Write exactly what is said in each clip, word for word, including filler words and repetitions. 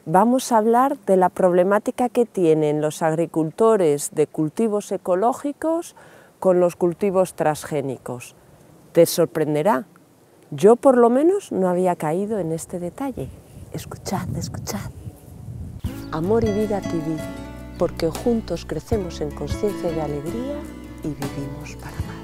vamos a hablar de la problemática que tienen los agricultores de cultivos ecológicos con los cultivos transgénicos. Te sorprenderá, yo por lo menos no había caído en este detalle. Escuchad, escuchad. Amor y Vida T V, porque juntos crecemos en conciencia y alegría y vivimos para amar.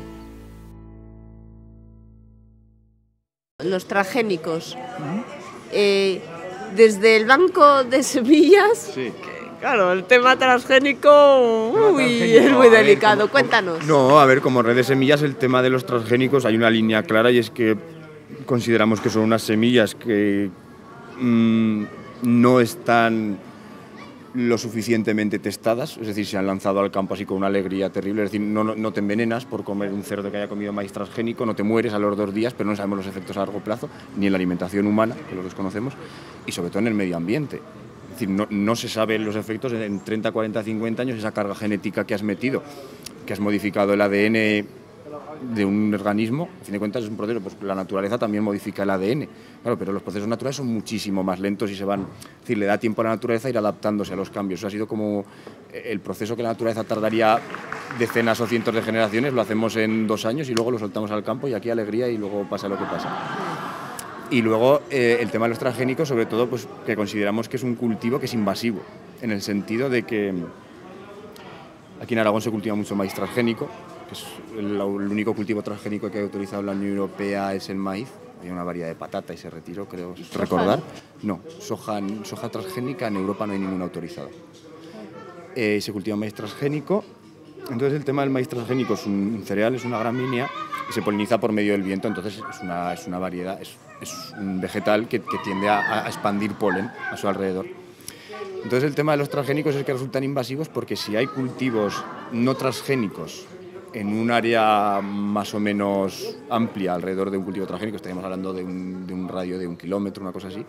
Los transgénicos. Eh, desde el banco de semillas, sí. que, claro, el tema transgénico, uy, transgénico, es muy delicado. Ver, como, Cuéntanos. No, a ver, como Red de Semillas, el tema de los transgénicos hay una línea clara y es que consideramos que son unas semillas que mmm, no están lo suficientemente testadas, es decir, se han lanzado al campo así con una alegría terrible, es decir, no, no, no te envenenas por comer un cerdo que haya comido maíz transgénico, no te mueres a los dos días, pero no sabemos los efectos a largo plazo, ni en la alimentación humana, que los desconocemos, y sobre todo en el medio ambiente. Es decir, no, no se saben los efectos en treinta, cuarenta, cincuenta años, esa carga genética que has metido, que has modificado el A D N de un organismo, a fin de cuentas es un proceso, pues la naturaleza también modifica el A D N, claro, pero los procesos naturales son muchísimo más lentos y se van, es decir, le da tiempo a la naturaleza a ir adaptándose a los cambios. Eso ha sido como el proceso que la naturaleza tardaría decenas o cientos de generaciones, lo hacemos en dos años y luego lo soltamos al campo y aquí alegría y luego pasa lo que pasa. Y luego eh, el tema de los transgénicos, sobre todo, pues que consideramos que es un cultivo que es invasivo, en el sentido de que aquí en Aragón se cultiva mucho maíz transgénico, que es el, el único cultivo transgénico que ha autorizado la Unión Europea es el maíz. Hay una variedad de patata y se retiró, creo recordar. No, soja, soja transgénica en Europa no hay ninguna autorizada. Eh, se cultiva maíz transgénico. Entonces el tema del maíz transgénico es un cereal, es una gramínea y se poliniza por medio del viento, entonces es una, es una variedad, es, es un vegetal que, que tiende a, a expandir polen a su alrededor. Entonces el tema de los transgénicos es que resultan invasivos porque si hay cultivos no transgénicos en un área más o menos amplia alrededor de un cultivo transgénico, estaríamos hablando de un, de un radio de un kilómetro, una cosa así,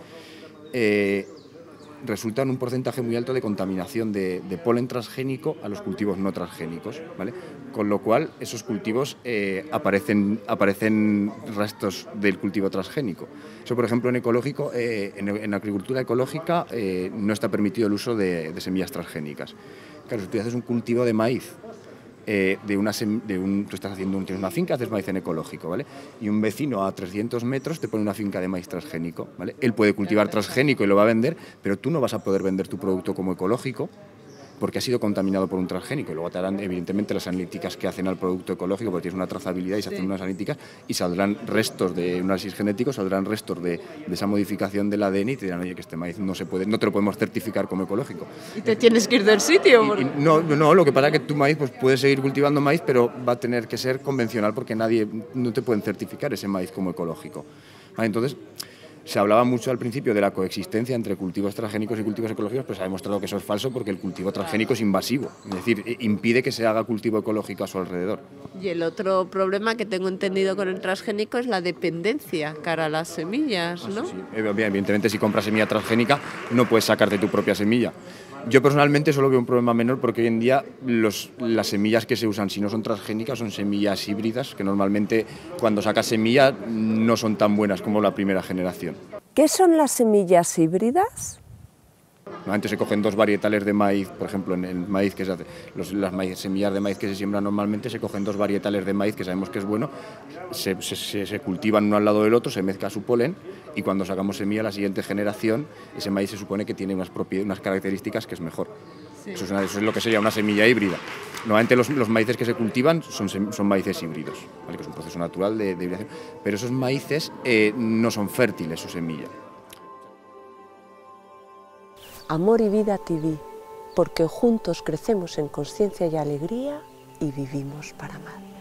eh, resulta en un porcentaje muy alto de contaminación de, de polen transgénico a los cultivos no transgénicos, ¿vale? Con lo cual esos cultivos eh, aparecen, aparecen restos del cultivo transgénico. Eso, por ejemplo, en ecológico, eh, en, en agricultura ecológica eh, no está permitido el uso de, de semillas transgénicas. Claro, si tú haces un cultivo de maíz, Eh, de una de un, tú estás haciendo un, tienes una finca, haces maíz en ecológico, ¿vale? Y un vecino a trescientos metros te pone una finca de maíz transgénico, ¿vale? Él puede cultivar transgénico y lo va a vender, pero tú no vas a poder vender tu producto como ecológico porque ha sido contaminado por un transgénico. Y luego te harán, evidentemente, las analíticas que hacen al producto ecológico, porque tienes una trazabilidad y se hacen sí. unas analíticas y saldrán restos de un análisis genético, saldrán restos de, de esa modificación del A D N y te dirán, oye, que este maíz no se puede, no te lo podemos certificar como ecológico. ¿Y te tienes que ir del sitio? Y, y no, no, lo que pasa es que tu maíz, pues puedes seguir cultivando maíz, pero va a tener que ser convencional porque nadie, no te pueden certificar ese maíz como ecológico. ¿Vale? Entonces, se hablaba mucho al principio de la coexistencia entre cultivos transgénicos y cultivos ecológicos, pero se ha demostrado que eso es falso porque el cultivo transgénico es invasivo, es decir, impide que se haga cultivo ecológico a su alrededor. Y el otro problema que tengo entendido con el transgénico es la dependencia cara a las semillas, ¿no? Sí, sí. Evidentemente, si compras semilla transgénica no puedes sacarte tu propia semilla. Yo personalmente solo veo un problema menor porque hoy en día los, las semillas que se usan, si no son transgénicas, son semillas híbridas, que normalmente cuando sacas semilla no son tan buenas como la primera generación. ¿Qué son las semillas híbridas? Normalmente se cogen dos varietales de maíz, por ejemplo, en el maíz que se hace, los, las maíz, semillas de maíz que se siembran normalmente, se cogen dos varietales de maíz que sabemos que es bueno, se, se, se cultivan uno al lado del otro, se mezcla su polen y cuando sacamos semilla la siguiente generación, ese maíz se supone que tiene unas, unas características que es mejor. Sí. Eso, es una, eso es lo que sería una semilla híbrida. Normalmente los, los maíces que se cultivan son, son maíces híbridos, ¿vale? Que es un proceso natural de, de hibridación, pero esos maíces eh, no son fértiles su semilla. Amor y Vida T V, porque juntos crecemos en conciencia y alegría y vivimos para amar.